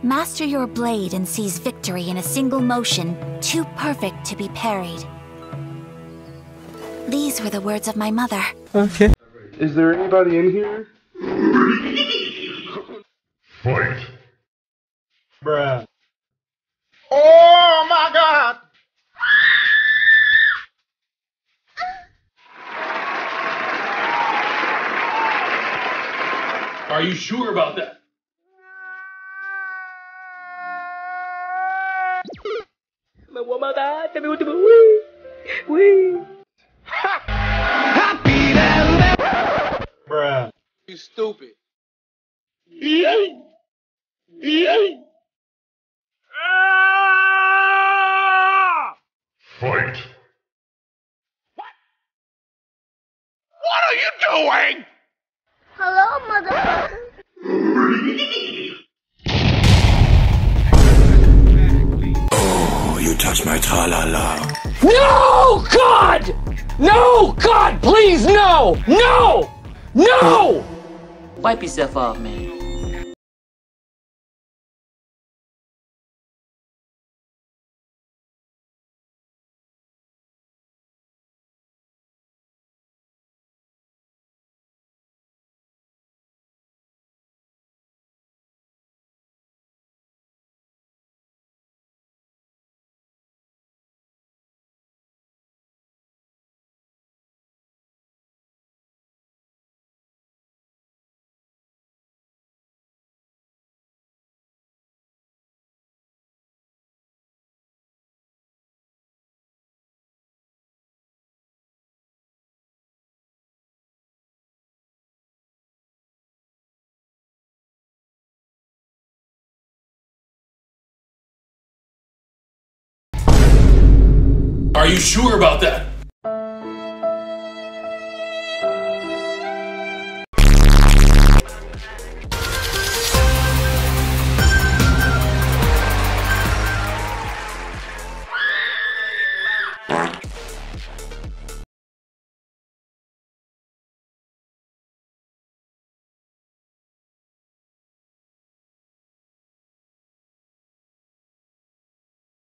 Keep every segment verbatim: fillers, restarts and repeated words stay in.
Master your blade and seize victory in a single motion, too perfect to be parried. These were the words of my mother. Okay. Is there anybody in here? Fight. Bruh. Oh my god! Are you sure about that? Bruh. You stupid. Fight. What are you doing? Hello, motherfucker. Oh, you touch my tra-la-la. No, God! No, God, please, no! No! No! Wipe yourself off, man. Are you sure about that?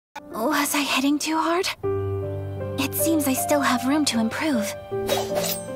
Was I hitting too hard? It seems I still have room to improve.